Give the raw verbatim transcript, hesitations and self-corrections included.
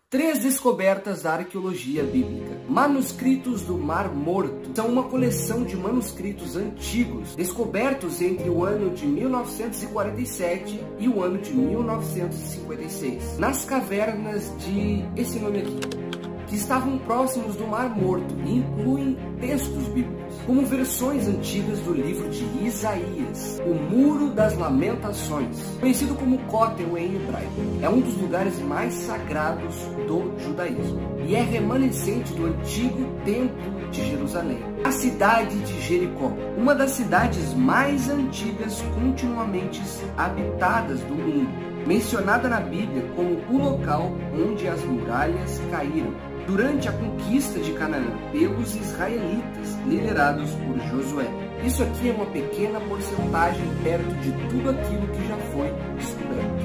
Três descobertas da arqueologia bíblica. Manuscritos do Mar Morto são uma coleção de manuscritos antigos descobertos entre o ano de mil novecentos e quarenta e sete e o ano de mil novecentos e cinquenta e seis, nas cavernas de esse nome aqui, que estavam próximos do Mar Morto e incluem textos bíblicos, como versões antigas do livro de Isaías, o Muro das Lamentações, conhecido como Kotel em hebraico. É um dos lugares mais sagrados do judaísmo e é remanescente do antigo Templo de Jerusalém. A cidade de Jericó, uma das cidades mais antigas continuamente habitadas do mundo, mencionada na Bíblia como o local onde as muralhas caíram durante a conquista de Canaã pelos israelitas, liderados por Josué. Isso aqui é uma pequena porcentagem perto de tudo aquilo que já foi estudado.